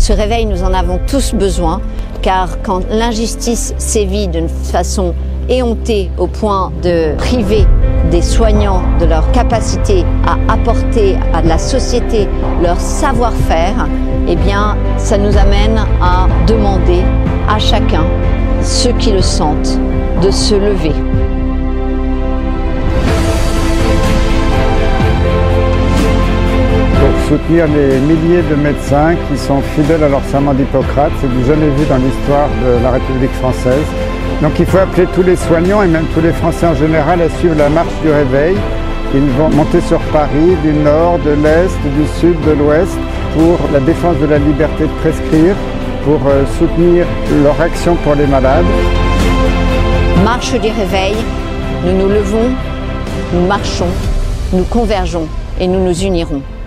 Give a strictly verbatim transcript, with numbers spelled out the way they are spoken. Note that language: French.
Ce réveil, nous en avons tous besoin, car quand l'injustice sévit d'une façon éhontée au point de priver des soignants de leur capacité à apporter à la société leur savoir-faire, eh bien, ça nous amène à demander à chacun, ceux qui le sentent, de se lever. Pour soutenir les milliers de médecins qui sont fidèles à leur serment d'Hippocrate, c'est du jamais vu dans l'histoire de la République française. Donc il faut appeler tous les soignants et même tous les Français en général à suivre la marche du réveil. Ils vont monter sur Paris, du nord, de l'est, du sud, de l'ouest, pour la défense de la liberté de prescrire, pour soutenir leur action pour les malades. Marche du réveil, nous nous levons, nous marchons, nous convergeons et nous nous unirons.